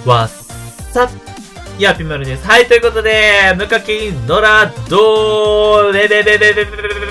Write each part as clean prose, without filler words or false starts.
わっさいや、ピマルです。はい、ということで、無課金ドラドーレレレレレレレレレレ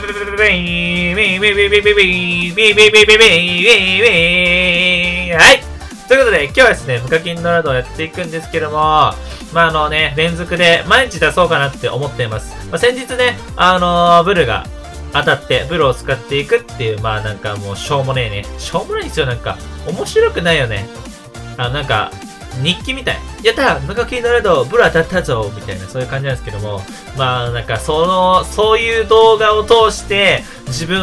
はい。ということで、今日はですね、無課金ドラドをやっていくんですけども、連続で毎日出そうかなって思っています。先日ね、ブルが当たって、ブルを使っていくっていう、なんかもうしょうもねえね。しょうもないんですよ、なんか。面白くないよね。なんか、日記みたい。やったー無課金ドラドブル当たったぞみたいな、そういう感じなんですけども、なんか、そういう動画を通して、自分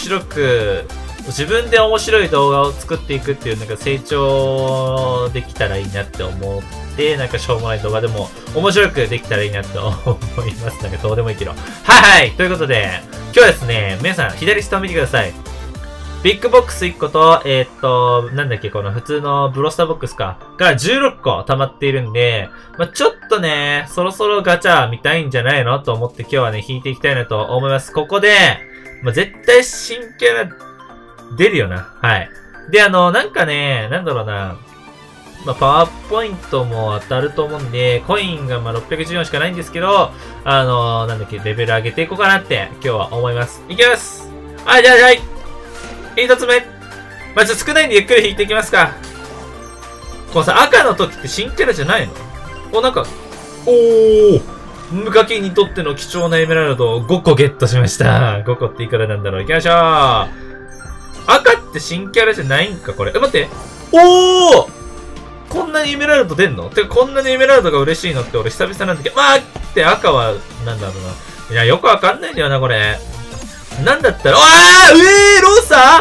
で面白い動画を作っていくっていう、なんか成長できたらいいなって思って、なんかしょうもない動画でも面白くできたらいいなと思います。なんかどうでもいいけど。はい。ということで、今日はですね、皆さん、左下を見てください。ビッグボックス1個と、なんだっけ、この普通のブロスターボックスか、が16個溜まっているんで、ちょっとね、そろそろガチャ見たいんじゃないのと思って今日はね、引いていきたいなと思います。ここで、絶対新キャラ出るよな。はい。で、なんかね、なんだろうな、パワーポイントも当たると思うんで、コインが614しかないんですけど、なんだっけ、レベル上げていこうかなって今日は思います。いきます。はい、じゃあ、はい。一つ目。ちょっと少ないんでゆっくり引いていきますか。このさ、赤の時って新キャラじゃないの？なんか、無課金にとっての貴重なエメラルドを5個ゲットしました。5個っていくらなんだろう。行きましょう。赤って新キャラじゃないんか、これ。待って。こんなにエメラルド出んの？てか、こんなにエメラルドが嬉しいのって俺久々なんだけど、って赤は、なんだろうな。いや、よくわかんないんだよな、これ。なんだったら、ローサーや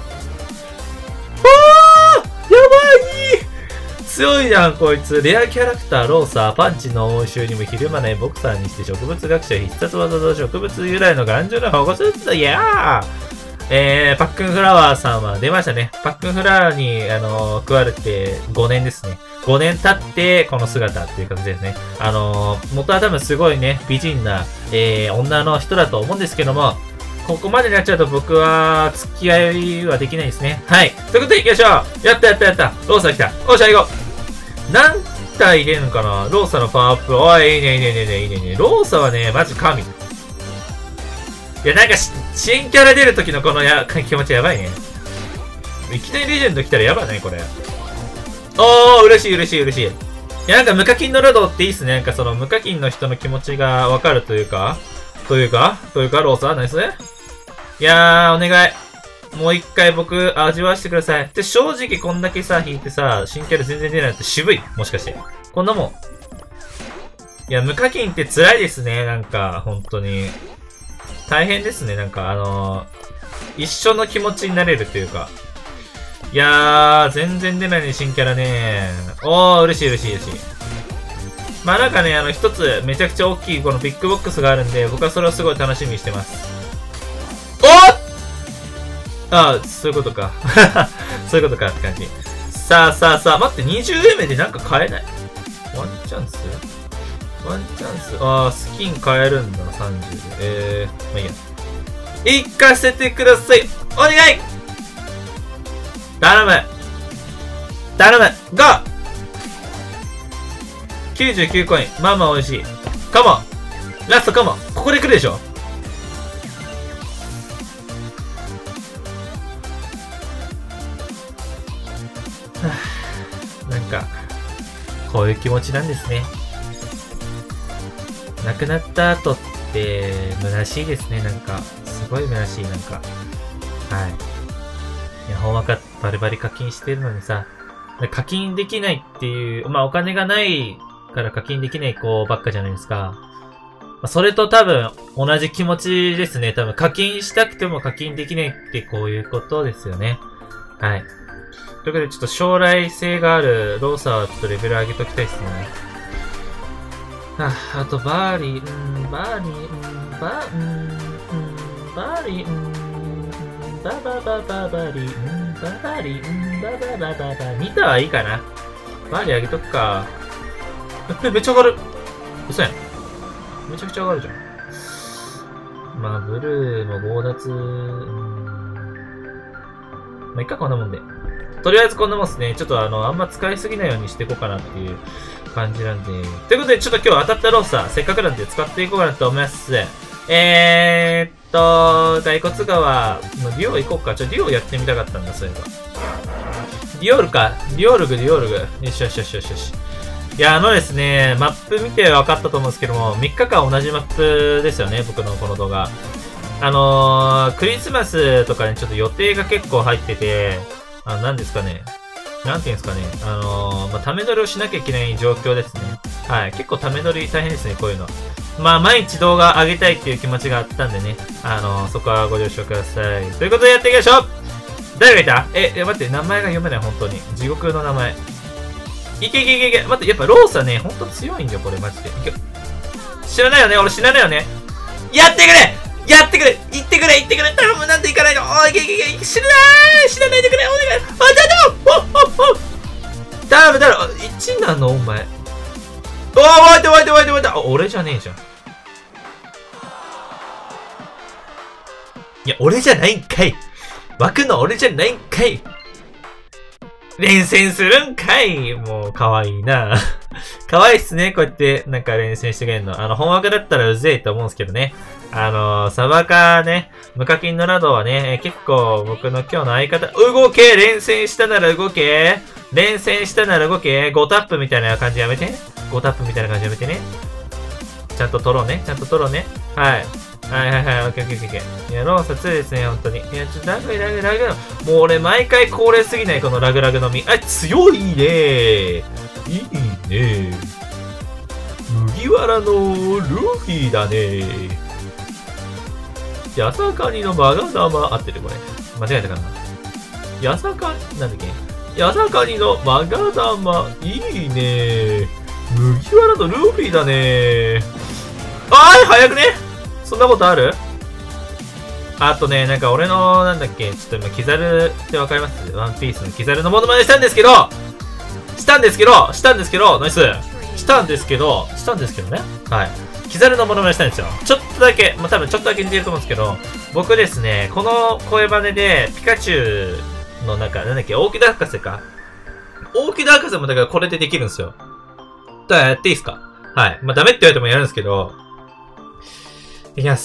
ばい強いじゃん、こいつ。レアキャラクター、ローサー、パンチの応酬にもひるまないボクサーにして植物学者、必殺技と植物由来の頑丈な保護スーツだ、いやーパックンフラワーさんは出ましたね。パックンフラワーに、食われて5年ですね。5年経って、この姿っていう感じですね。元は多分すごいね、美人な、女の人だと思うんですけども、ここまでになっちゃうと僕は付き合いはできないですね。はい。ということで行きましょう。やった。ローサー来た。おっしゃ、行こう。何体入れるのかな？ローサーのパワーアップ。おい、いいね。ローサーはね、マジ神。いや、なんか新キャラ出る時のこの気持ちやばいね。いきなりレジェンド来たらやばないこれ。嬉しい。いや、なんか無課金のラドっていいっすね。なんかその無課金の人の気持ちがわかるというか、ローサーナイスね。いやー、お願い。もう一回僕、味わわせてください。で、正直こんだけさ、引いてさ、新キャラ全然出ないって渋い。もしかして。こんなもん。いや、無課金って辛いですね。なんか、本当に。大変ですね。なんか、一緒の気持ちになれるというか。いやー、全然出ないね、新キャラね。嬉しい。なんかね、一つめちゃくちゃ大きいこのビッグボックスがあるんで、僕はそれをすごい楽しみにしてます。そういうことか。そういうことかって感じ。さあ、待って、20円目でなんか買えない？ワンチャンス、スキン買えるんだ、30で。いいや。行かせてください。お願い！頼む !ゴー！99コイン。美味しい。カモン！ラストカモン！ここで来るでしょ？なんか、こういう気持ちなんですね。亡くなった後って、虚しいですね、なんか。すごい虚しい、なんか。はい。いや、ほんまか、バリバリ課金してるのにさ、課金できないっていう、お金がないから課金できない子ばっかじゃないですか。それと多分、同じ気持ちですね。多分、課金したくても課金できないってこういうことですよね。はい。ということで、ちょっと将来性があるローサーはちょっとレベル上げときたいですね。あと、バーリー、バ2タはいいかな。バーリー上げとくか。めっちゃ上がる。嘘やん。めちゃくちゃ上がるじゃん。ブルーも強奪、いっか、こんなもんで。 とりあえずこんなもんですね。ちょっとあんま使いすぎないようにしていこうかなっていう感じなんで。ということで、ちょっと今日当たったローサー、せっかくなんで使っていこうかなと思います。骸骨川のデュオ行こうか。デュオやってみたかったんだ、そういえば。デュオルか。デュオルグ。よし。いや、ですね、マップ見て分かったと思うんですけども、3日間同じマップですよね、僕のこの動画。クリスマスとかにちょっと予定が結構入ってて、何ですかね。なんていうんですかね。ため撮りをしなきゃいけない状況ですね。はい。結構ため撮り大変ですね、こういうの。毎日動画上げたいっていう気持ちがあったんでね。そこはご了承ください。ということでやっていきましょう。誰がいた？待って、名前が読めない、本当に。地獄の名前。いけ。待って、やっぱローサね、ほんと強いんだよ、これ、マジで。知らないよね、俺知らないよね。やってくれ言ってくれ頼む、なんで行かないの。おい、知らないでくれ、お願い。頼む。1なの、お前。おい、待って。俺じゃねえじゃん。いや、俺じゃないんかい。枠の俺じゃないんかい。連戦するんかい。もう、かわいいな。かわいいっすね、こうやって、なんか連戦してくれんの。本枠だったらうぜえと思うんですけどね。サバカね、無課金のラドはね、結構僕の今日の相方、動け連戦したなら動け5タップみたいな感じやめて。5タップみたいな感じやめてね。ちゃんと取ろうね。はい。オッケー。いや、ローサ2ですね、本当に。いや、ちょっとラグ。もう俺、毎回恒例すぎない、このラグのみ。強いね。いいね。麦わらのルフィだね。ヤサカニのマガダマ、合ってるこれ。間違えたかな。ヤサカニのマガダマ、いいね。麦わらのルフィだね。早くね。そんなことある？あとね、なんか俺の、ちょっと今、キザルってわかります？ワンピースのキザルのモノマネしたんですけど、ナイス。したんですけどね。はい。キザルのモノマネしたんですよ。ちょっとだけ、多分ちょっとだけ似てると思うんですけど、僕ですね、この声真似で、ピカチュウの大木田博士か。大木田博士もだからこれでできるんですよ。だからやっていいですか？はい。ダメって言われてもやるんですけど、いきます。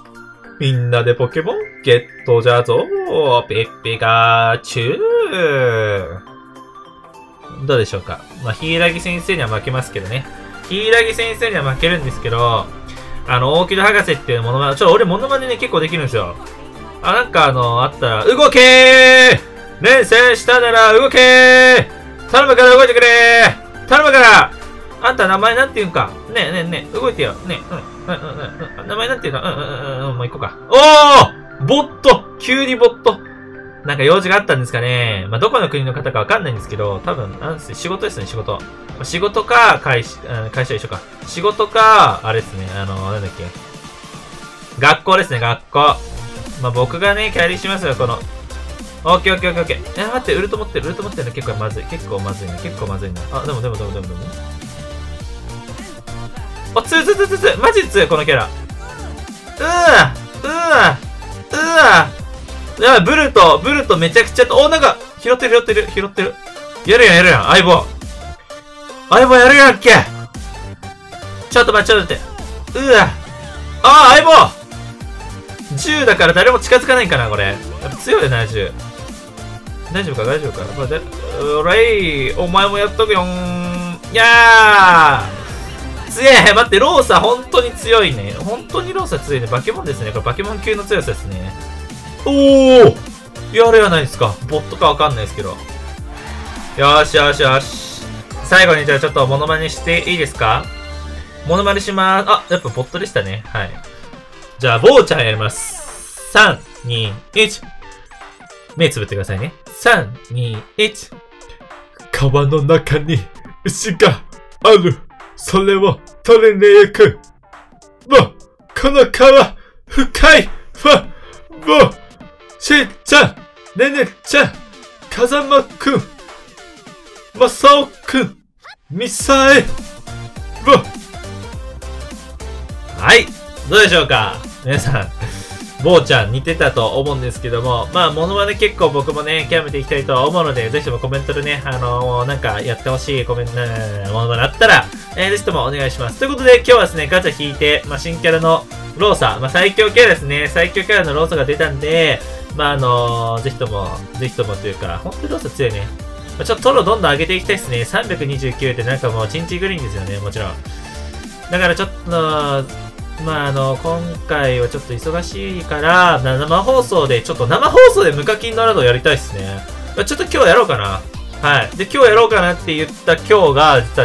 みんなでポケモンゲットじゃぞー。ピカチュウ。どうでしょうか。ヒイラギ先生には負けますけどね。ヒイラギ先生には負けるんですけど、大木戸博士っていうモノマネ、俺モノマネね結構できるんですよ。あったら、動けー！連戦したなら動けー！頼むから動いてくれー！頼むから！あんた名前なんて言うんか？ねえ、動いてよ。ねえ、名前なんて言うの？もう行こうか。ボット！急にボット！なんか用事があったんですかね。どこの国の方かわかんないんですけど、多分、仕事ですね、仕事。仕事か、会社一緒か。仕事か、あれですね、学校ですね、学校。僕がね、キャリーしますよ、この。オッケー。待って、ウルト持ってるの結構まずいな。でも。マジ強い、このキャラ。やばい、ブルトめちゃくちゃなんか、拾ってる。やるやん、相棒やるやんけ。ちょっと待って。相棒銃だから誰も近づかないかな、これ。やっぱ強いよな、銃。大丈夫かおれい、お前もやっとくよん。いやー強え。待って、ローサ本当に強いね。本当にローサ強いね。バケモンですね。これバケモン級の強さですね。やるやないですか。ボットかわかんないですけど。よし。最後にじゃあちょっとモノマネしていいですか？モノマネしまーす。やっぱボットでしたね。はい。じゃあ、ボーちゃんやります。3、2、1。目つぶってくださいね。3、2、1。川の中に牛がある。それを取りに行く。この川、深い。しんちゃん、ねねちゃん、風間くん、まさおくん、みさえ。はい。どうでしょうか皆さん。 坊ちゃん似てたと思うんですけども、まあ、モノマネ結構僕もね、極めていきたいと思うので、ぜひともコメントでね、なんかやってほしいコメント、モノマネあったら、ぜひともお願いします。ということで、今日はですね、ガチャ引いて、まあ、新キャラのローサ、まあ、最強キャラですね、最強キャラのローサが出たんで、まあ、ぜひともというか、本当にローサ強いね。まあ、ちょっとトロどんどん上げていきたいですね。329ってなんかもうチンチグリーンですよね、もちろん。だからちょっと、まあ今回はちょっと忙しいから、生放送で無課金ドラドやりたいですね。ちょっと今日やろうかな。はい。で、今日やろうかなって言った今日が、実は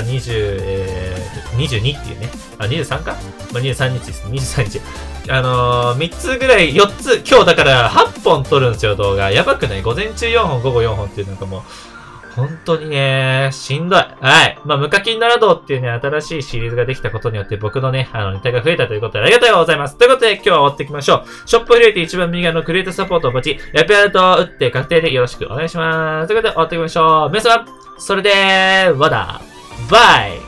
22っていうね。あ、23か？まあ、23日です。23日。3つぐらい、4つ、今日だから8本撮るんですよ、動画。やばくない？午前中4本、午後4本っていうなんかもう、本当にね、しんどい。はい。まあ、無課金ならどうっていうね、新しいシリーズができたことによって僕のね、ネタが増えたということでありがとうございます。ということで今日は終わっていきましょう。ショップを開いて一番右側のクリエイトサポートをポチ、ラピアルトを打って確定でよろしくお願いします。ということで終わっていきましょう。皆様、それではだ、バイ